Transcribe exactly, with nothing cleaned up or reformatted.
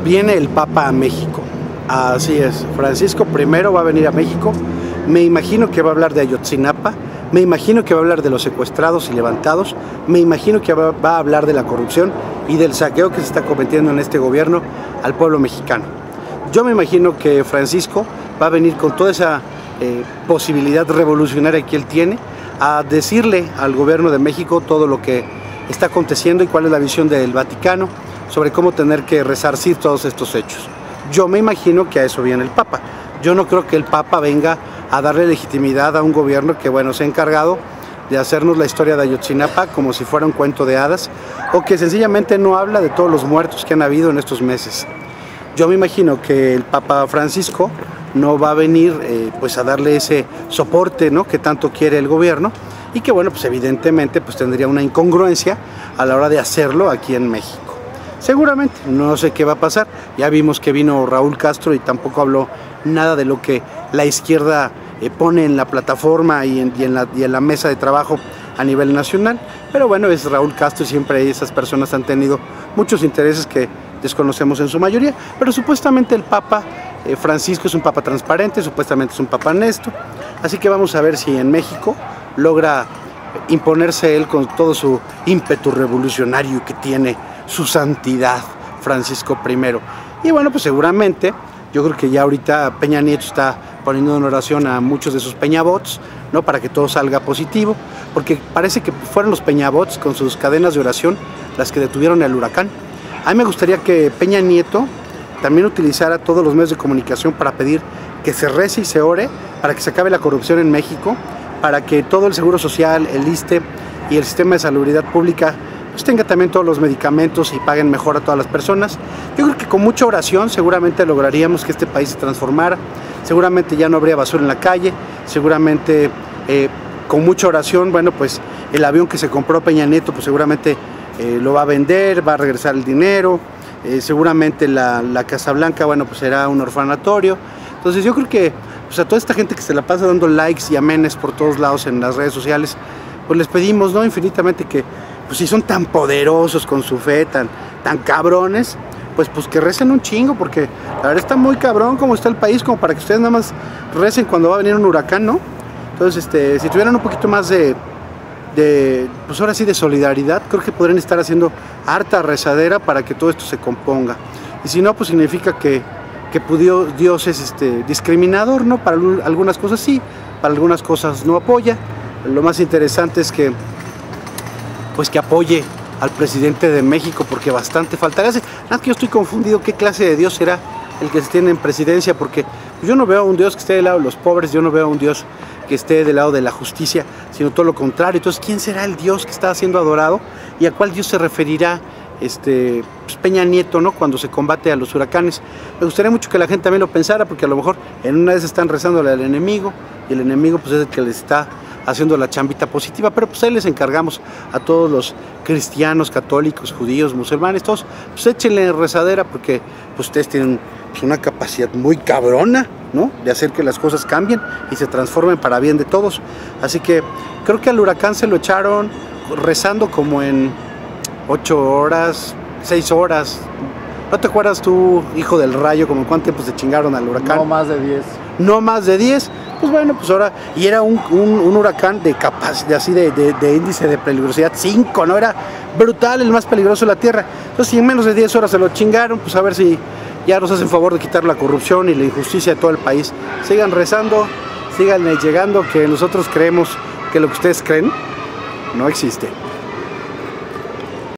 Viene el Papa a México. Así es, Francisco primero va a venir a México. Me imagino que va a hablar de Ayotzinapa, me imagino que va a hablar de los secuestrados y levantados, me imagino que va, va a hablar de la corrupción y del saqueo que se está cometiendo en este gobierno al pueblo mexicano. Yo me imagino que Francisco va a venir con toda esa eh, posibilidad revolucionaria que él tiene a decirle al gobierno de México todo lo que está aconteciendo y cuál es la visión del Vaticano sobre cómo tener que resarcir todos estos hechos. Yo me imagino que a eso viene el Papa. Yo no creo que el Papa venga a darle legitimidad a un gobierno que, bueno, se ha encargado de hacernos la historia de Ayotzinapa como si fuera un cuento de hadas, o que sencillamente no habla de todos los muertos que han habido en estos meses. Yo me imagino que el Papa Francisco no va a venir eh, pues a darle ese soporte, ¿no?, que tanto quiere el gobierno, y que, bueno, pues evidentemente pues tendría una incongruencia a la hora de hacerlo aquí en México. Seguramente, no sé qué va a pasar. Ya vimos que vino Raúl Castro y tampoco habló nada de lo que la izquierda eh, pone en la plataforma y en, y, en la, y en la mesa de trabajo a nivel nacional. Pero bueno, es Raúl Castro y siempre esas personas han tenido muchos intereses que desconocemos en su mayoría. Pero supuestamente el Papa eh, Francisco es un Papa transparente, supuestamente es un Papa honesto. Así que vamos a ver si en México logra imponerse él con todo su ímpetu revolucionario que tiene su santidad Francisco primero. Y bueno, pues seguramente, yo creo que ya ahorita Peña Nieto está poniendo en oración a muchos de sus peñabots, ¿no?, para que todo salga positivo, porque parece que fueron los peñabots con sus cadenas de oración las que detuvieron el huracán. A mí me gustaría que Peña Nieto también utilizara todos los medios de comunicación para pedir que se rece y se ore para que se acabe la corrupción en México, para que todo el Seguro Social, el ISSSTE y el sistema de salubridad pública pues tenga también todos los medicamentos y paguen mejor a todas las personas. Yo creo que con mucha oración seguramente lograríamos que este país se transformara, seguramente ya no habría basura en la calle, seguramente eh, con mucha oración, bueno, pues el avión que se compró Peña Nieto pues seguramente eh, lo va a vender, va a regresar el dinero, eh, seguramente la, la Casa Blanca, bueno, pues será un orfanatorio. Entonces yo creo que pues, a toda esta gente que se la pasa dando likes y amenes por todos lados en las redes sociales, pues les pedimos, ¿no?, infinitamente que pues si son tan poderosos con su fe, tan, tan cabrones, pues, pues que recen un chingo, porque la verdad está muy cabrón como está el país, como para que ustedes nada más recen cuando va a venir un huracán, ¿no? Entonces, este, si tuvieran un poquito más de, de, pues ahora sí, de solidaridad, creo que podrían estar haciendo harta rezadera para que todo esto se componga. Y si no, pues significa que, que Dios, Dios es este, discriminador, ¿no? Para algunas cosas sí, para algunas cosas no apoya. Lo más interesante es que pues que apoye al presidente de México, porque bastante falta hace. Nada, que yo estoy confundido qué clase de Dios será el que se tiene en presidencia, porque yo no veo a un Dios que esté del lado de los pobres, yo no veo a un Dios que esté del lado de la justicia, sino todo lo contrario. Entonces, ¿quién será el Dios que está siendo adorado y a cuál Dios se referirá este, pues Peña Nieto, ¿no?, cuando se combate a los huracanes? Me gustaría mucho que la gente también lo pensara, porque a lo mejor en una vez están rezándole al enemigo y el enemigo pues es el que les está haciendo la chambita positiva, pero pues ahí les encargamos a todos los cristianos, católicos, judíos, musulmanes, todos, pues échenle rezadera, porque pues ustedes tienen pues, una capacidad muy cabrona, ¿no?, de hacer que las cosas cambien y se transformen para bien de todos. Así que creo que al huracán se lo echaron rezando como en ocho horas, seis horas. ¿No te acuerdas tú, hijo del rayo, como cuánto tiempo se chingaron al huracán? No más de diez. No más de diez. Pues bueno, pues ahora, y era un, un, un huracán de capacidad, así de, de, de índice de peligrosidad cinco, ¿no? Era brutal, el más peligroso de la Tierra. Entonces, si en menos de diez horas se lo chingaron, pues a ver si ya nos hacen favor de quitar la corrupción y la injusticia de todo el país. Sigan rezando, sigan llegando, que nosotros creemos que lo que ustedes creen no existe.